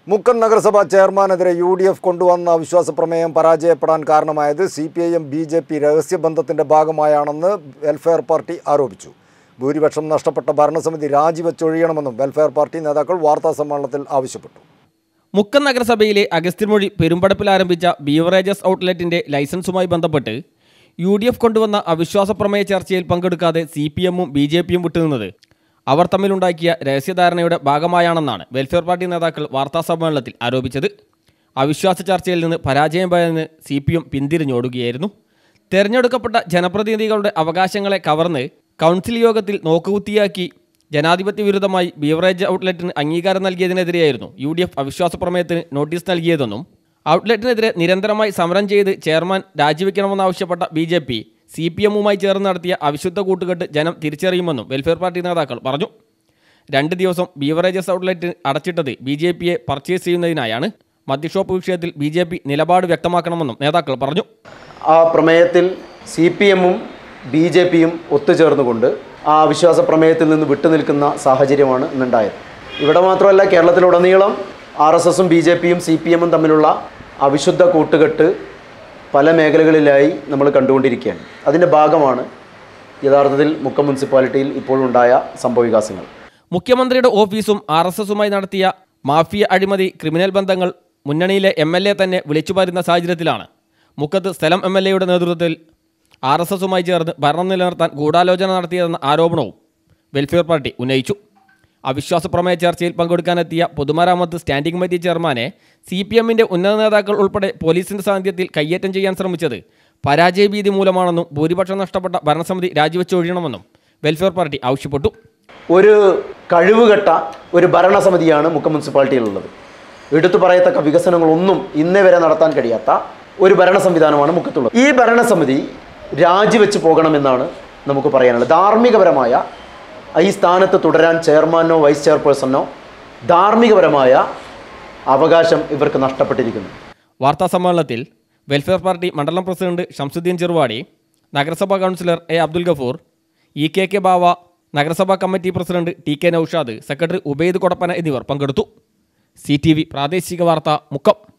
മുക്കം നഗരസഭാ ചെയർമാനെതിരെ UDF കൊണ്ടുവന്ന അവിശ്വാസ പ്രമേയം പരാജയപ്പെടാൻ കാരണമായത് CPIM BJP രഹസ്യബന്ധത്തിന്റെ ഭാഗമായാണെന്ന് വെൽഫെയർ പാർട്ടി ആരോപിച്ചു. ഭൂരിപക്ഷം നഷ്ടപ്പെട്ട ഭരണസമിതി രാജിവെച്ചൊഴിയണമെന്നും വെൽഫെയർ പാർട്ടി നേതാക്കൾ വാർത്താസമ്മേളനത്തിൽ ആവശ്യപ്പെട്ടു. മുക്കം നഗരസഭയിലെ അഗസ്ത്യൻമൊഴി പെരുമ്പടപ്പിൽ ആരംഭിച്ച ബീവറേജസ് ഔട്ട്ലെറ്റിന്റെ ലൈസൻസുമായി ബന്ധപ്പെട്ട് UDF കൊണ്ടുവന്ന അവിശ്വാസ പ്രമേയ ചർച്ചയിൽ പങ്കെടുക്കാതെ CPIM-ഉം BJP-യും വിട്ടുനിന്നത് അവർ തമ്മിലുണ്ടാക്കിയ രഹസ്യധാരണയുടെ ഭാഗമായാണെന്നാണ് വെൽഫെയർ പാർട്ടി നേതാക്കൾ വാർത്താസമ്മേളനത്തിൽ ആരോപിച്ചത്. അവിശ്വാസ ചർച്ചയിൽ നിന്ന് പരാജയം ഭയന്ന് CPIM പിന്തിരിഞ്ഞോടുകയായിരുന്നു. തെരഞ്ഞെടുക്കപ്പെട്ട ജനപ്രതിനിധികളുടെ അവകാശങ്ങളെ കവർന്ന് കൗൺസിൽ യോഗത്തിൽ നോക്കുകുത്തിയാക്കി ജനാധിപത്യ വിരുദ്ധമായി ബീവറേജ് ഔട്ട്ലെറ്റിന് അംഗീകാരം നൽകിയതിനെതിരെയായിരുന്നു UDF അവിശ്വാസ പ്രമേയത്തിന് നോട്ടീസ് നൽകിയതെന്നും ഔട്ട്ലെറ്റിനെതിരെ നിരന്തരമായി സമരം ചെയ്ത് ചെയർമാൻ രാജിവെക്കണമെന്നാവശ്യപ്പെട്ട BJP CPIM-ഉമായി ചേർന്ന് നടത്തിയ അവിശുദ്ധ കൂട്ടുകെട്ട് ജനം തിരിച്ചറിയുമെന്നും വെൽഫെയർ പാർട്ടി നേതാക്കൾ പറഞ്ഞു. 2 ദിവസം ബീവറേജസ് ഔട്ട്ലെറ്റ് അടച്ചിട്ടത് BJP-യെ പർച്ചേസ് ചെയ്യുന്നതിനായാണ്. മദ്യഷോപ്പ് വിഷയത്തിൽ BJP നിലപാട് വ്യക്തമാക്കണമെന്നും നേതാക്കൾ പറഞ്ഞു. ആ പ്രമേയത്തിൽ CPIM-ഉം BJP-യും ഒത്തുചേർന്നുകൊണ്ട് ആ അവിശ്വാസ പ്രമേയത്തിൽ നിന്ന് വിട്ടുനിൽക്കുന്ന സാഹചര്യമാണ് ഇന്നുണ്ടായത്. ഇവിടെ മാത്രമല്ല, കേരളത്തിലുടനീളം RSS-ഉം BJP-യും CPIM-ഉം തമ്മിലുള്ള അവിശുദ്ധ കൂട്ടുകെട്ട് പല മേഖലകളിലായി നമ്മൾ കണ്ടുകൊണ്ടിരിക്കുകയാണ്. അതിൻ്റെ ഭാഗമാണ് യഥാർത്ഥത്തിൽ മുക്കം മുനിസിപ്പാലിറ്റിയിൽ ഇപ്പോഴുണ്ടായ സംഭവവികാസങ്ങൾ. മുഖ്യമന്ത്രിയുടെ ഓഫീസും RSS-ഉമായി നടത്തിയ മാഫിയ അഴിമതി ക്രിമിനൽ ബന്ധങ്ങൾ മുന്നണിയിലെ MLA തന്നെ വിളിച്ചുപറയുന്ന സാഹചര്യത്തിലാണ് മുക്കത്ത് സ്ഥലം MLA-യുടെ നേതൃത്വത്തിൽ RSS-ഉമായി ചേർന്ന് ഭരണം നിലനിർത്താൻ ഗൂഢാലോചന നടത്തിയതെന്ന ആരോപണവും വെൽഫെയർ പാർട്ടി ഉന്നയിച്ചു. അവിശ്വാസ പ്രമേയ ചർച്ചയിൽ പങ്കെടുക്കാനെത്തിയ പൊതുമരാമത്ത് സ്റ്റാൻഡിംഗ് കമ്മിറ്റി ചെയർമാനെ CPIM-ന്റെ ഉന്നത നേതാക്കൾ ഉൾപ്പെടെ പോലീസിന്റെ സാന്നിധ്യത്തിൽ കയ്യേറ്റം ചെയ്യാൻ ശ്രമിച്ചത് പരാജയഭീതി മൂലമാണെന്നും ഭൂരിപക്ഷം നഷ്ടപ്പെട്ട ഭരണസമിതി രാജിവെച്ചൊഴിയണമെന്നും വെൽഫെയർ പാർട്ടി ആവശ്യപ്പെട്ടു. ഒരു കഴിവുകെട്ട ഒരു ഭരണസമിതിയാണ് മുക്കം മുനിസിപ്പാലിറ്റിയിലുള്ളത്. എടുത്തു പറയത്തക്ക വികസനങ്ങളൊന്നും ഇന്നേ വരെ നടത്താൻ കഴിയാത്ത ഒരു ഭരണ സംവിധാനമാണ് മുക്കത്തുള്ളത്. ഈ ഭരണസമിതി രാജിവെച്ച് പോകണമെന്നാണ് നമുക്ക് പറയാനുള്ളത്. ധാർമ്മികപരമായ ഈ സ്ഥാനത്ത് തുടരാൻ ചെയർമാനോ വൈസ് ചെയർപേഴ്സണോ ധാർമ്മികപരമായ അവകാശം ഇവർക്ക് നഷ്ടപ്പെട്ടിരിക്കുന്നു. വാർത്താ സമ്മേളനത്തിൽ വെൽഫെയർ പാർട്ടി മണ്ഡലം പ്രസിഡന്റ് ഷംസുദ്ദീൻ ചെറുവാടി, നഗരസഭാ councillor A. Abdul Gafoor, EKK Bava, നഗരസഭാ committee president TK Noushad, secretary Ubaid Kodappana എന്നിവർ പങ്കെടുത്തു. CTV പ്രാദേശിക വാർത്ത മുക്കം.